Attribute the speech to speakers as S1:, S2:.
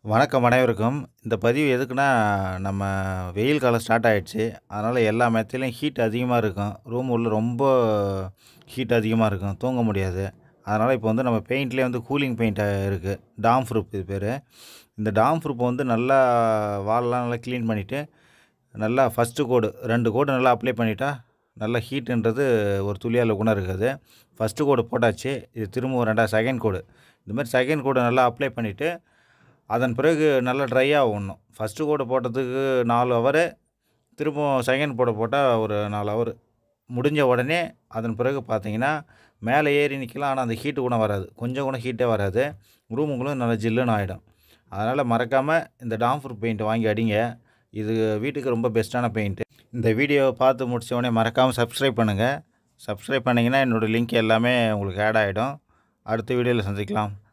S1: வணக்கம் அனைவருக்கும். இந்த பதிவு எதுக்குன்னா, நம்ம வெயில் காலம் ஸ்டார்ட் ஆயிடுச்சு. அதனால எல்லா மெத்தையிலயும் ஹீட் அதிகமா இருக்கும். ரூம் உள்ள ரொம்ப ஹீட் அதிகமா இருக்கும். தூங்க முடியாது. அதனால இப்போ வந்து நம்ம பெயிண்ட்லேயே வந்து கூலிங் பெயிண்ட் இருக்கு. டார்ம் ப்ரூஃப் இது பேரு. இந்த டார்ம் ப்ரூஃப் வந்து நல்லா வால்லாம் நல்லா கிளீன் பண்ணிட்டு, நல்லா ஃபர்ஸ்ட்டு கோடு 2 கோடு நல்லா அப்ளை பண்ணிட்டா, நல்லா ஹீட்டுன்றது ஒரு துளியால கூட இருக்காது. ஃபர்ஸ்ட்டு கோடு போட்டாச்சு. இது திரும்பவும் 2வது செகண்ட் கோடு. இந்த மாரி செகண்ட் கோடு நல்லா அப்ளை பண்ணிட்டு அதன் பிறகு நல்லா ட்ரை ஆகணும். ஃபர்ஸ்ட்டு கோடு போட்டதுக்கு 4 ஹவரு, திரும்பவும் செகண்ட் கோடு போட்டா ஒரு 4 ஹவரு. முடிஞ்ச உடனே அதன் பிறகு பார்த்தீங்கன்னா, மேலே ஏறி நிக்கலாம். ஆனா, அந்த ஹீட்டு கூட வராது. கொஞ்சம் கூட ஹீட்டே வராது. ரூமுங்களும் நல்லா ஜில்லுன்னு ஆயிடும். அதனால மறக்காம இந்த டாம்ப்ரூஃப் பெயிண்ட் வாங்கி அடிங்க. இது வீட்டுக்கு ரொம்ப பெஸ்ட்டான பெயிண்ட்டு. இந்த வீடியோவ பார்த்து முடிச்ச உடனே மறக்காம சப்ஸ்கிரைப் பண்ணுங்க. சப்ஸ்கிரைப் பண்ணீங்கன்னா, என்னோட லிங்க் எல்லாமே உங்களுக்கு ஆட் ஆயிடும். அடுத்த வீடியோல சந்திக்கலாம்.